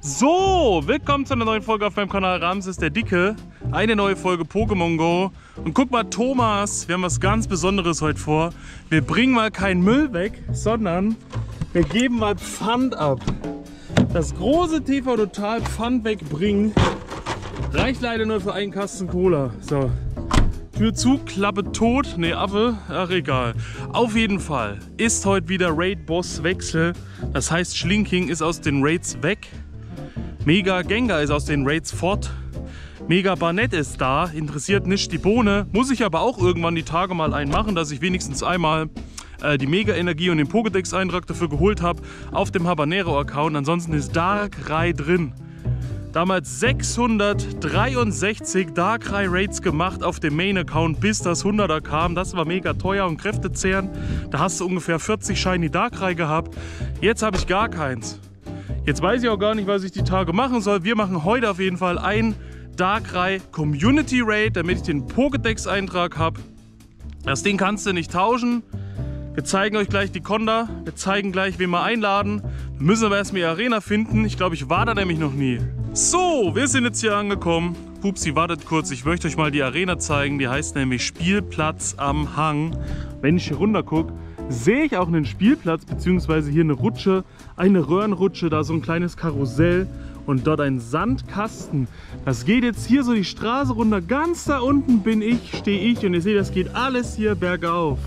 So, willkommen zu einer neuen Folge auf meinem Kanal Ramses der Dicke. Eine neue Folge Pokémon Go. Und guck mal, Thomas, wir haben was ganz Besonderes heute vor. Wir bringen mal keinen Müll weg, sondern wir geben mal Pfand ab. Das große TV Total Pfand wegbringen reicht leider nur für einen Kasten Cola. So, Tür zu, Klappe tot. Ne, Affe, ach egal. Auf jeden Fall ist heute wieder Raid-Boss-Wechsel. Das heißt, Schlinking ist aus den Raids weg. Mega Gengar ist aus den Raids fort. Mega Barnett ist da, interessiert nicht die Bohne. Muss ich aber auch irgendwann die Tage mal einen machen, dass ich wenigstens einmal die Mega Energie und den Pokédex-Eintrag dafür geholt habe auf dem Habanero-Account. Ansonsten ist Darkrai drin. Damals 663 Darkrai Raids gemacht auf dem Main-Account, bis das 100er kam. Das war mega teuer und kräftezehrend. Da hast du ungefähr 40 Shiny Darkrai gehabt. Jetzt habe ich gar keins. Jetzt weiß ich auch gar nicht, was ich die Tage machen soll. Wir machen heute auf jeden Fall ein Darkrai Community Raid, damit ich den Pokédex-Eintrag habe. Das Ding kannst du nicht tauschen. Wir zeigen euch gleich die Konda. Wir zeigen gleich, wen wir einladen. Wir müssen aber erstmal die Arena finden. Ich glaube, ich war da nämlich noch nie. So, wir sind jetzt hier angekommen. Pupsi, wartet kurz. Ich möchte euch mal die Arena zeigen. Die heißt nämlich Spielplatz am Hang. Wenn ich hier runter gucke, sehe ich auch einen Spielplatz, beziehungsweise hier eine Rutsche, eine Röhrenrutsche, da so ein kleines Karussell und dort ein Sandkasten. Das geht jetzt hier so die Straße runter, ganz da unten stehe ich und ihr seht, das geht alles hier bergauf.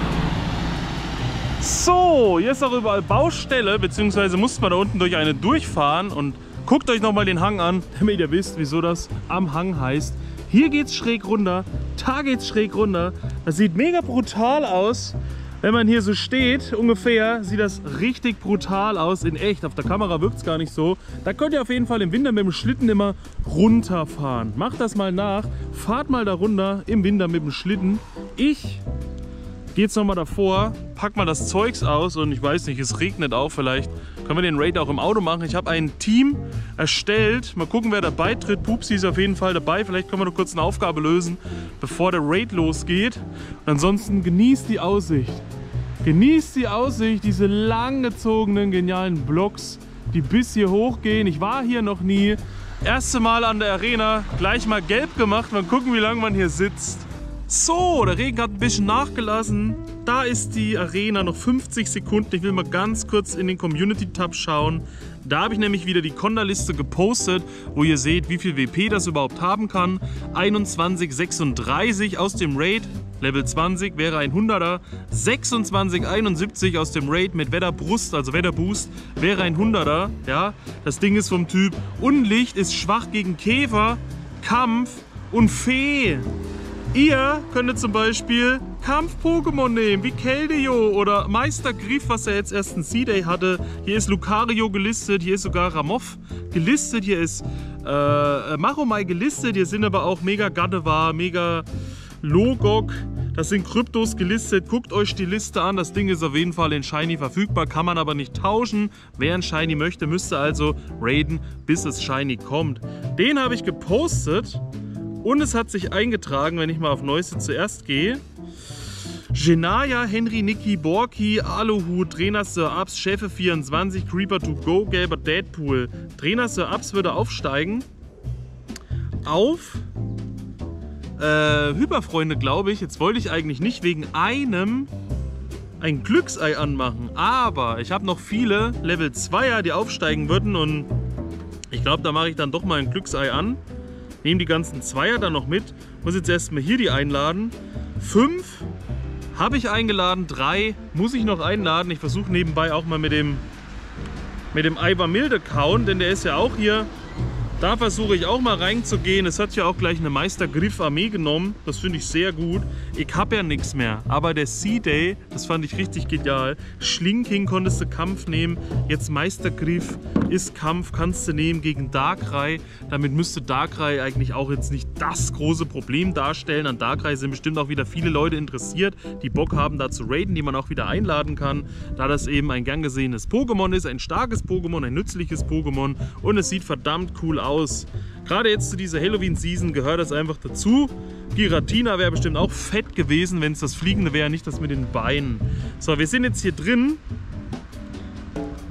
So, hier ist auch überall Baustelle, beziehungsweise muss man da unten durch eine durchfahren und guckt euch nochmal den Hang an, damit ihr wisst, wieso das am Hang heißt. Hier geht's schräg runter, da geht's schräg runter. Das sieht mega brutal aus. Wenn man hier so steht, ungefähr, sieht das richtig brutal aus in echt. Auf der Kamera wirkt es gar nicht so. Da könnt ihr auf jeden Fall im Winter mit dem Schlitten immer runterfahren. Macht das mal nach. Fahrt mal da runter im Winter mit dem Schlitten. Ich gehe jetzt nochmal davor, pack mal das Zeugs aus und ich weiß nicht, es regnet auch. Vielleicht können wir den Raid auch im Auto machen. Ich habe ein Team erstellt. Mal gucken, wer dabei tritt. Pupsi ist auf jeden Fall dabei. Vielleicht können wir noch kurz eine Aufgabe lösen, bevor der Raid losgeht. Und ansonsten genießt die Aussicht. Genießt die Aussicht, diese langgezogenen, genialen Blocks, die bis hier hochgehen. Ich war hier noch nie. Erste Mal an der Arena, gleich mal gelb gemacht. Mal gucken, wie lange man hier sitzt. So, der Regen hat ein bisschen nachgelassen. Da ist die Arena, noch 50 Sekunden. Ich will mal ganz kurz in den Community-Tab schauen. Da habe ich nämlich wieder die Konda-Liste gepostet, wo ihr seht, wie viel WP das überhaupt haben kann. 21,36 aus dem Raid, Level 20 wäre ein 100er. 26,71 aus dem Raid mit Wetterbrust, also Wetterboost, wäre ein 100er. Ja, das Ding ist vom Typ Unlicht, ist schwach gegen Käfer, Kampf und Fee. Ihr könntet zum Beispiel Kampf-Pokémon nehmen, wie Keldeo oder Meistergriff, was er jetzt erst einen C-Day hatte. Hier ist Lucario gelistet, hier ist sogar Ramoth gelistet, hier ist Machomai gelistet, hier sind aber auch Mega Gardevoir, Mega Logok. Das sind Kryptos gelistet. Guckt euch die Liste an. Das Ding ist auf jeden Fall in Shiny verfügbar, kann man aber nicht tauschen. Wer ein Shiny möchte, müsste also raiden, bis es Shiny kommt. Den habe ich gepostet. Und es hat sich eingetragen, wenn ich mal auf Neueste zuerst gehe. Genaya, Henry, Niki, Borki, Aluhut, Trainer Sir Ups, Chefe 24, Creeper to go, gelber Deadpool. Trainer Sir Ups würde aufsteigen auf Hyperfreunde, glaube ich. Jetzt wollte ich eigentlich nicht wegen einem ein Glücksei anmachen. Aber ich habe noch viele Level 2er, die aufsteigen würden. Und ich glaube, da mache ich dann doch mal ein Glücksei an. Nehme die ganzen Zweier dann noch mit. Muss jetzt erstmal hier die einladen. 5 habe ich eingeladen. 3 muss ich noch einladen. Ich versuche nebenbei auch mal mit dem Ibermild-Account, denn der ist ja auch hier. Da versuche ich auch mal reinzugehen. Es hat ja auch gleich eine Meistergriff-Armee genommen. Das finde ich sehr gut. Ich habe ja nichts mehr. Aber der C-Day, das fand ich richtig genial. Schlinking konntest du Kampf nehmen. Jetzt Meistergriff ist Kampf, kannst du nehmen gegen Darkrai. Damit müsste Darkrai eigentlich auch jetzt nicht das große Problem darstellen. An Darkrai sind bestimmt auch wieder viele Leute interessiert, die Bock haben, da zu raiden, die man auch wieder einladen kann. Da das eben ein gern gesehenes Pokémon ist, ein starkes Pokémon, ein nützliches Pokémon und es sieht verdammt cool aus. Gerade jetzt zu dieser Halloween-Season gehört das einfach dazu. Giratina wäre bestimmt auch fett gewesen, wenn es das Fliegende wäre, nicht das mit den Beinen. So, wir sind jetzt hier drin.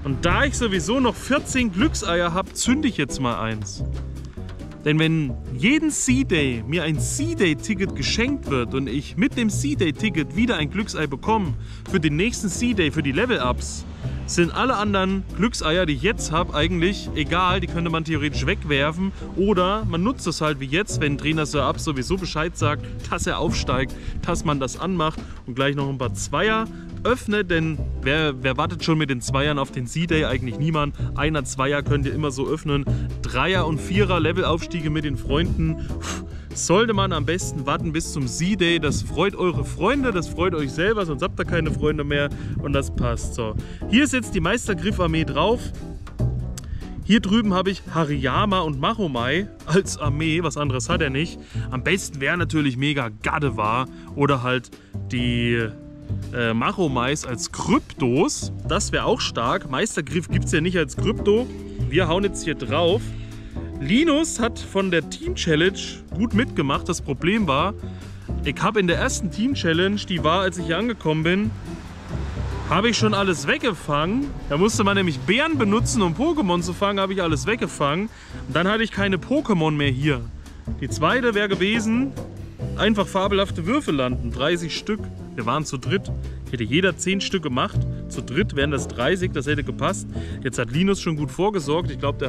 Und da ich sowieso noch 14 Glückseier habe, zünde ich jetzt mal eins. Denn wenn jeden C-Day mir ein C-Day-Ticket geschenkt wird und ich mit dem C-Day-Ticket wieder ein Glücksei bekomme für den nächsten C-Day, für die Level-Ups, sind alle anderen Glückseier, die ich jetzt habe, eigentlich egal. Die könnte man theoretisch wegwerfen oder man nutzt es halt wie jetzt, wenn Trainer Sir Up sowieso Bescheid sagt, dass er aufsteigt, dass man das anmacht und gleich noch ein paar Zweier öffnet, denn wer wartet schon mit den Zweiern auf den C-Day? Eigentlich niemand. Einer, Zweier könnt ihr immer so öffnen. Dreier und Vierer Levelaufstiege mit den Freunden. Sollte man am besten warten bis zum C-Day. Das freut eure Freunde, das freut euch selber, sonst habt ihr keine Freunde mehr und das passt. So, hier ist jetzt die Meistergriff-Armee drauf. Hier drüben habe ich Hariyama und Mahomai als Armee, was anderes hat er nicht. Am besten wäre natürlich Mega Gardevoir oder halt die Mahomais als Kryptos. Das wäre auch stark. Meistergriff gibt es ja nicht als Krypto. Wir hauen jetzt hier drauf. Linus hat von der Team Challenge gut mitgemacht. Das Problem war, ich habe in der ersten Team Challenge, die war, als ich hier angekommen bin, habe ich schon alles weggefangen. Da musste man nämlich Bären benutzen, um Pokémon zu fangen, habe ich alles weggefangen. Und dann hatte ich keine Pokémon mehr hier. Die zweite wäre gewesen, einfach fabelhafte Würfel landen, 30 Stück. Wir waren zu dritt. Hätte jeder 10 Stück gemacht. Zu dritt wären das 30, das hätte gepasst. Jetzt hat Linus schon gut vorgesorgt. Ich glaube, der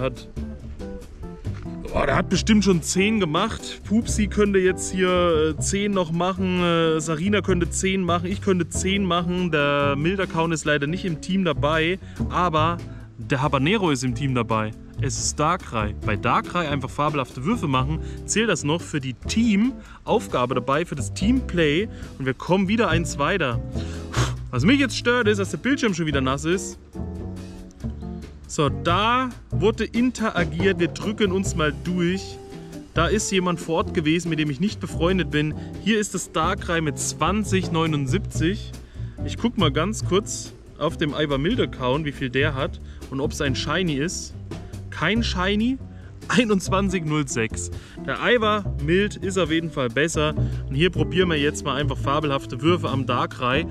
hat bestimmt schon 10 gemacht. Pupsi könnte jetzt hier 10 noch machen. Sarina könnte 10 machen. Ich könnte 10 machen. Der Milderkaun ist leider nicht im Team dabei. Aber der Habanero ist im Team dabei. Es ist Darkrai. Bei Darkrai einfach fabelhafte Würfe machen, zählt das noch für die Teamaufgabe dabei, für das Teamplay. Und wir kommen wieder eins weiter. Was mich jetzt stört, ist, dass der Bildschirm schon wieder nass ist. So, da wurde interagiert. Wir drücken uns mal durch. Da ist jemand vor Ort gewesen, mit dem ich nicht befreundet bin. Hier ist das Darkrai mit 2079. Ich gucke mal ganz kurz auf dem Ivar Milderkaun, wie viel der hat und ob es ein Shiny ist. Kein Shiny, 2106. Der Ivar Mild ist auf jeden Fall besser. Und hier probieren wir jetzt mal einfach fabelhafte Würfe am Darkrai.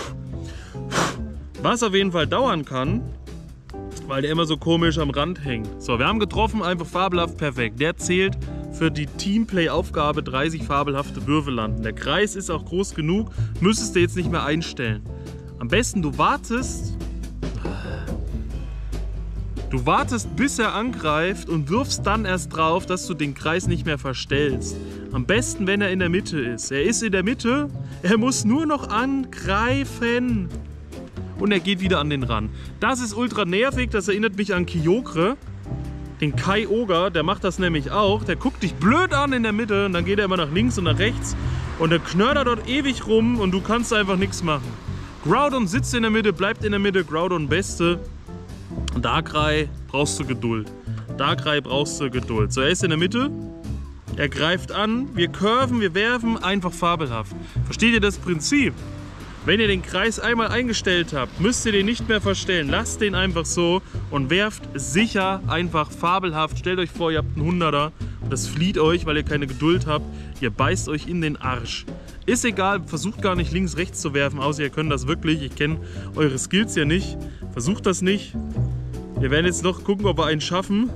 Was auf jeden Fall dauern kann, weil der immer so komisch am Rand hängt. So, wir haben getroffen, einfach fabelhaft, perfekt. Der zählt für die Teamplay-Aufgabe 30 fabelhafte Würfel landen. Der Kreis ist auch groß genug, müsstest du jetzt nicht mehr einstellen. Am besten du wartest, bis er angreift und wirfst dann erst drauf, dass du den Kreis nicht mehr verstellst. Am besten, wenn er in der Mitte ist. Er ist in der Mitte, er muss nur noch angreifen. Und er geht wieder an den Rand. Das ist ultra nervig, das erinnert mich an Kyogre. Den Kyogre, der macht das nämlich auch. Der guckt dich blöd an in der Mitte und dann geht er immer nach links und nach rechts. Und der knördert dort ewig rum und du kannst einfach nichts machen. Groudon sitzt in der Mitte, bleibt in der Mitte, Groudon Beste. Darkrai brauchst du Geduld. Darkrai brauchst du Geduld. So, er ist in der Mitte. Er greift an. Wir curven, wir werfen. Einfach fabelhaft. Versteht ihr das Prinzip? Wenn ihr den Kreis einmal eingestellt habt, müsst ihr den nicht mehr verstellen. Lasst den einfach so und werft sicher einfach fabelhaft. Stellt euch vor, ihr habt einen 100er und das flieht euch, weil ihr keine Geduld habt. Ihr beißt euch in den Arsch. Ist egal, versucht gar nicht links, rechts zu werfen, außer ihr könnt das wirklich. Ich kenne eure Skills ja nicht. Versucht das nicht. Wir werden jetzt noch gucken, ob wir einen schaffen.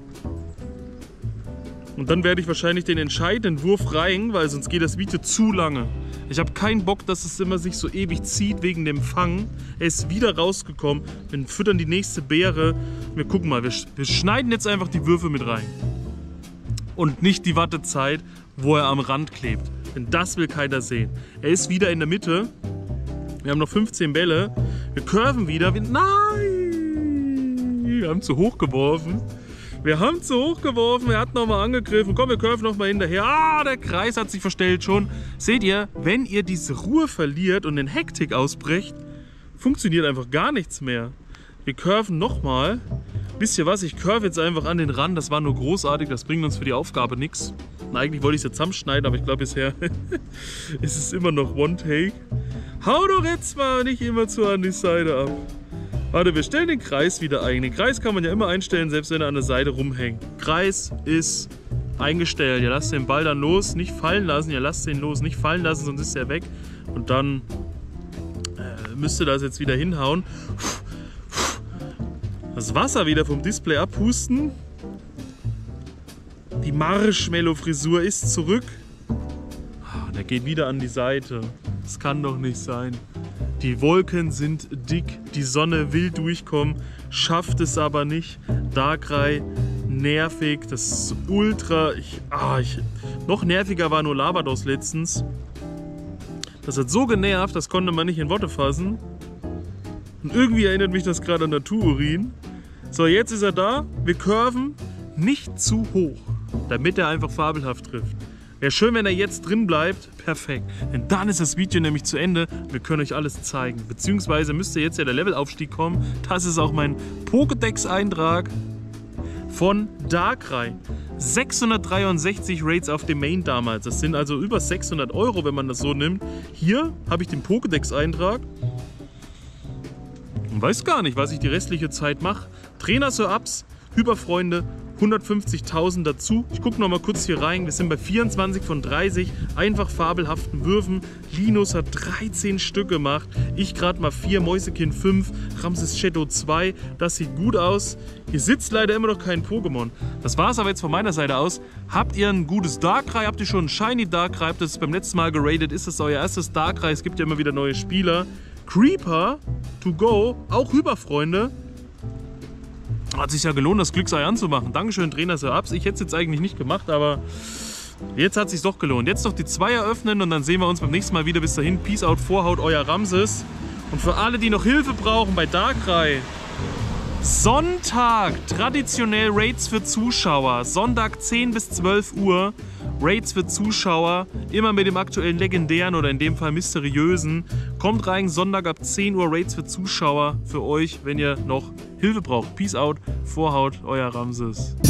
Und dann werde ich wahrscheinlich den entscheidenden Wurf rein, weil sonst geht das Video zu lange. Ich habe keinen Bock, dass es immer sich so ewig zieht wegen dem Fang. Er ist wieder rausgekommen. Wir füttern die nächste Beere. Wir gucken mal, wir schneiden jetzt einfach die Würfel mit rein. Und nicht die Wartezeit, wo er am Rand klebt. Denn das will keiner sehen. Er ist wieder in der Mitte. Wir haben noch 15 Bälle. Wir curven wieder. Nein! Wir haben zu hoch geworfen. Wir hat nochmal angegriffen. Komm, wir curven nochmal hinterher. Ah, der Kreis hat sich verstellt schon. Seht ihr, wenn ihr diese Ruhe verliert und in Hektik ausbrecht, funktioniert einfach gar nichts mehr. Wir curven nochmal. Wisst ihr was, ich curve jetzt einfach an den Rand. Das war nur großartig, das bringt uns für die Aufgabe nichts. Eigentlich wollte ich es jetzt zusammenschneiden, aber ich glaube bisher ist es immer noch One-Take. Hau doch jetzt mal nicht immer zu an die Seite ab. Warte, wir stellen den Kreis wieder ein. Den Kreis kann man ja immer einstellen, selbst wenn er an der Seite rumhängt. Kreis ist eingestellt. Ihr lasst den Ball dann los, nicht fallen lassen. Ihr lasst den los, nicht fallen lassen, sonst ist er weg. Und dann müsst ihr das jetzt wieder hinhauen. Das Wasser wieder vom Display abpusten. Die Marshmallow-Frisur ist zurück. Der geht wieder an die Seite. Das kann doch nicht sein. Die Wolken sind dick, die Sonne will durchkommen, schafft es aber nicht. Darkrai, nervig, das ist ultra... noch nerviger war nur Lavados letztens. Das hat so genervt, das konnte man nicht in Worte fassen. Und irgendwie erinnert mich das gerade an Natururin. So, jetzt ist er da. Wir curven nicht zu hoch, damit er einfach fabelhaft trifft. Wäre schön, wenn er jetzt drin bleibt. Perfekt. Denn dann ist das Video nämlich zu Ende. Wir können euch alles zeigen. Beziehungsweise müsste jetzt ja der Levelaufstieg kommen. Das ist auch mein Pokédex-Eintrag von Darkrai. 663 Raids auf dem Main damals. Das sind also über 600 €, wenn man das so nimmt. Hier habe ich den Pokédex-Eintrag. Und weiß gar nicht, was ich die restliche Zeit mache. Trainer Sir Ups, Hyperfreunde, 150.000 dazu. Ich gucke noch mal kurz hier rein. Wir sind bei 24 von 30 einfach fabelhaften Würfen. Linus hat 13 Stück gemacht. Ich gerade mal 4, Mäusekind 5, Ramses Shadow 2. Das sieht gut aus. Hier sitzt leider immer noch kein Pokémon. Das war es aber jetzt von meiner Seite aus. Habt ihr ein gutes Darkrai? Habt ihr schon ein Shiny Darkrai? Habt ihr das beim letzten Mal geradet? Ist das euer erstes Darkrai? Es gibt ja immer wieder neue Spieler. Creeper to go, auch Hyperfreunde. Hat sich ja gelohnt, das Glücksei anzumachen. Dankeschön, Trainer Sir Ups. Ich hätte es jetzt eigentlich nicht gemacht, aber jetzt hat es sich doch gelohnt. Jetzt noch die 2 eröffnen und dann sehen wir uns beim nächsten Mal wieder. Bis dahin, Peace out, Vorhaut, euer Ramses. Und für alle, die noch Hilfe brauchen bei Darkrai, Sonntag, traditionell Raids für Zuschauer. Sonntag 10 bis 12 Uhr, Raids für Zuschauer. Immer mit dem aktuellen legendären oder in dem Fall mysteriösen. Kommt rein, Sonntag ab 10 Uhr Raids für Zuschauer für euch, wenn ihr noch Hilfe braucht. Peace out, Vorhaut, euer Ramses.